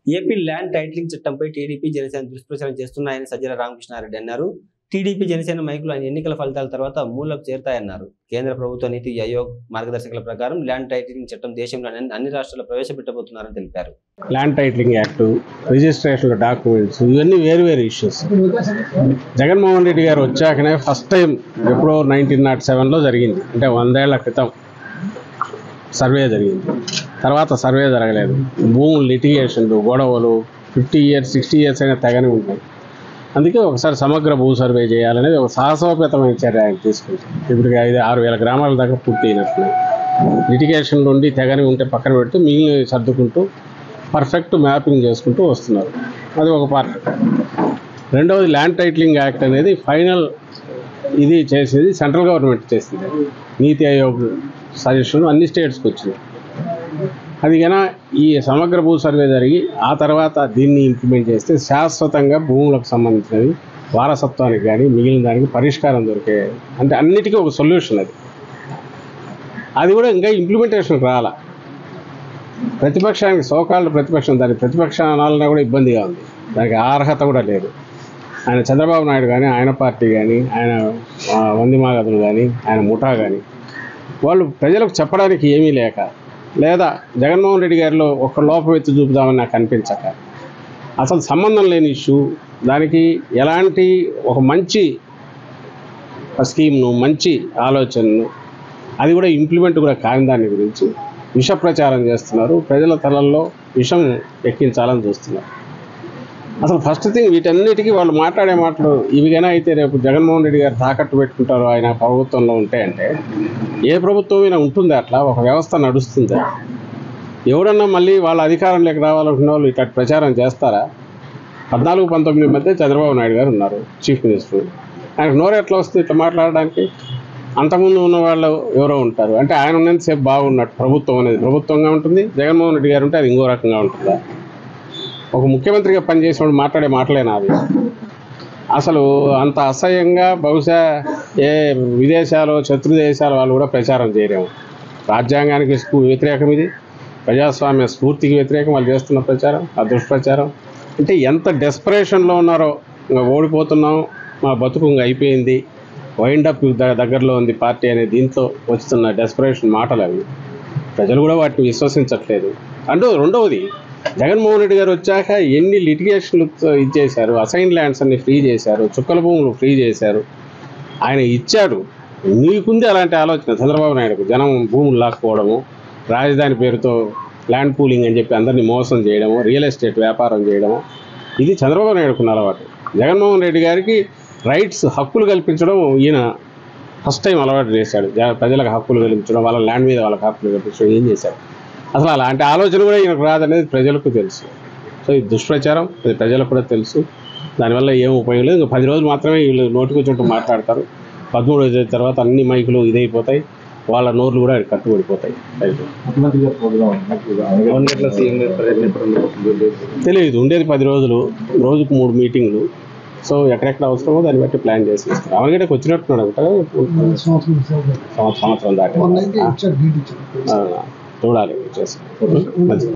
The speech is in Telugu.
ఏపీ ల్యాండ్ టైటిలింగ్ చట్టంపై టీడీపీ జనసేన దుష్ప్రచారం చేస్తున్నాయని సజ్జల రామకృష్ణారెడ్డి అన్నారు. టీడీపీ జనసేన నాయకులు ఎన్నికల ఫలితాల తర్వాత మూలకు చేరుతాయన్నారు. కేంద్ర ప్రభుత్వ నీతి ఆయోగ్ మార్గదర్శకాల ప్రకారం ల్యాండ్ టైటిలింగ్ చట్టం దేశంలోని అన్ని రాష్ట్రాల్లో ప్రవేశపెట్టబోతున్నారని తెలిపారు. Land titling act, registration documents ఇవన్నీ వేరు ఇష్యూస్. జగన్మోహన్ రెడ్డి గారు వచ్చాకనే ఫస్ట్ టైం ఎప్పుడో 1907లో జరిగింది, అంటే 100 ఏళ్ల క్రితం సర్వే జరిగింది. తర్వాత సర్వే జరగలేదు. భూములు లిటిగేషన్లు, గొడవలు 50 years 60 years అయినా తెగని ఉంటాయి. అందుకే ఒకసారి సమగ్ర భూ సర్వే చేయాలనేది ఒక సాహసోపేతమైన చర్య ఆయన తీసుకుంటాం. ఇప్పటికి 5-6 వేల గ్రామాల దాకా పూర్తి అయినట్లు. లిటిగేషన్లు ఉండి తెగని ఉంటే పక్కన పెడితే మిగిలిన సర్దుకుంటూ పర్ఫెక్ట్ మ్యాపింగ్ చేసుకుంటూ వస్తున్నారు. అది ఒక పార్ట్. రెండవది ల్యాండ్ టైటిలింగ్ యాక్ట్ అనేది ఫైనల్ ఇది చేసేది సెంట్రల్ గవర్నమెంట్ చేసింది. నీతి ఆయోగ్ సజెషన్ అన్ని స్టేట్స్కి వచ్చింది. అది కన్నా ఈ సమగ్ర భూ సర్వే జరిగి ఆ తర్వాత దీన్ని ఇంప్లిమెంట్ చేస్తే శాశ్వతంగా భూములకు సంబంధించినవి వారసత్వానికి కానీ మిగిలిన దానికి పరిష్కారం దొరికే, అంటే అన్నిటికీ ఒక సొల్యూషన్. అది కూడా ఇంకా ఇంప్లిమెంటేషన్ రాలా. ప్రతిపక్షానికి సోకాళ్ళు ప్రతిపక్షం, దాని ప్రతిపక్షం అనాలన్నా కూడా ఇబ్బందిగా ఉంది. దానికి అర్హత కూడా లేదు. ఆయన చంద్రబాబు నాయుడు కానీ, ఆయన పార్టీ కానీ, ఆయన వందిమాగదులు కానీ, ఆయన ముఠా కానీ వాళ్ళు ప్రజలకు చెప్పడానికి ఏమీ లేక, లేదా జగన్మోహన్ రెడ్డి గారిలో ఒక లోపం ఎత్తి చూపుదామని నాకు అనిపించక, అసలు సంబంధం లేని ఇష్యూ, దానికి ఎలాంటి ఒక మంచి స్కీమ్ను, మంచి ఆలోచనను, అది కూడా ఇంప్లిమెంట్ కూడా కాని దాని గురించి విష ప్రచారం చేస్తున్నారు. ప్రజల తలల్లో విషం ఎక్కించాలని చూస్తున్నారు. అసలు ఫస్ట్ థింగ్, వీటన్నిటికీ వాళ్ళు మాట్లాడే మాటలు ఇవిగానే అయితే రేపు జగన్మోహన్ రెడ్డి గారు తాకట్టు పెట్టుకుంటారు ఆయన ప్రభుత్వంలో ఉంటే, అంటే ఏ ప్రభుత్వమైనా ఉంటుంది అట్లా, ఒక వ్యవస్థ నడుస్తుంది. ఎవడన్నా మళ్ళీ వాళ్ళ అధికారంలోకి రావాలనుకున్న వాళ్ళు ఇట్లా ప్రచారం చేస్తారా? 14-19 మధ్య చంద్రబాబు నాయుడు గారు ఉన్నారు చీఫ్ మినిస్టర్. ఆయనకు నోరు ఎట్లా వస్తుంది ఇట్లా మాట్లాడడానికి? అంతకుముందు ఉన్న వాళ్ళు ఎవరో ఉంటారు. అంటే ఆయన ఉన్నంతసేపు బాగున్నట్టు ప్రభుత్వం అనేది ప్రభుత్వంగా ఉంటుంది, జగన్మోహన్ రెడ్డి గారు ఉంటే అది ఇంకో రకంగా ఉంటుందా? ఒక ముఖ్యమంత్రిగా పనిచేసినప్పుడు మాట్లాడే మాటలేనా అవి? అసలు అంత అసహ్యంగా బహుశా ఏ విదేశాలు, శత్రు దేశాల వాళ్ళు కూడా ప్రచారం చేయలేము. రాజ్యాంగానికి వ్యతిరేకం, ఇది ప్రజాస్వామ్య స్ఫూర్తికి వ్యతిరేకం వాళ్ళు చేస్తున్న ప్రచారం, ఆ దుష్ప్రచారం. అంటే ఎంత డెస్పరేషన్లో ఉన్నారో, ఇంకా ఓడిపోతున్నాం, మా బతుకు ఇంకా అయిపోయింది, వైండప్ దగ్గరలో ఉంది పార్టీ అనే దీంతో వస్తున్న డెస్పరేషన్ మాటలు అవి. ప్రజలు కూడా వాటిని విశ్వసించట్లేదు. అంటూ రెండవది, జగన్మోహన్ రెడ్డి గారు వచ్చాక ఎన్ని లిటిగేషన్లు ఇచ్చేశారు, అసైన్ ల్యాండ్స్ అన్ని ఫ్రీ చేశారు, చుక్కల భూములు ఫ్రీ చేశారు. ఆయన ఇచ్చాడు. మీకుంది అలాంటి ఆలోచన చంద్రబాబు నాయుడుకు, జనం భూములు లాక్కోవడము, రాజధాని పేరుతో ల్యాండ్ పూలింగ్ అని చెప్పి అందరినీ మోసం చేయడము, రియల్ ఎస్టేట్ వ్యాపారం చేయడము, ఇది చంద్రబాబు నాయుడుకున్న అలవాటు. జగన్మోహన్ రెడ్డి గారికి రైట్స్, హక్కులు కల్పించడం ఈయన ఫస్ట్ టైం అలవాటు చేశాడు. ప్రజలకు హక్కులు కల్పించడం, వాళ్ళ ల్యాండ్ మీద వాళ్ళకి హక్కులు కల్పించడం ఏం చేశాడు? అసలు అలాంటి ఆలోచన కూడా ఈయనకు రాదనేది ప్రజలకు తెలుసు. సో ఇది దుష్ప్రచారం, అది ప్రజలకు కూడా తెలుసు. దానివల్ల ఏం ఉపయోగం లేదు. ఇంకా 10 రోజులు మాత్రమే వీళ్ళు నోటికొచ్చినట్టు మాట్లాడతారు. 13 తర్వాత అన్ని మైకులు ఇదైపోతాయి, వాళ్ళ నోర్లు కూడా కట్టుబడిపోతాయి. తెలియదు, ఉండేది 10 రోజులు, రోజుకు 3 మీటింగ్లు. సో ఎక్కడెక్కడ అవసరమో దాన్ని బట్టి ప్లాన్ చేసి ఇస్తారు. అవన్నీ వచ్చినట్టున్నాడు అంట, సంవత్సరం దాకా చూడాలి చేసి.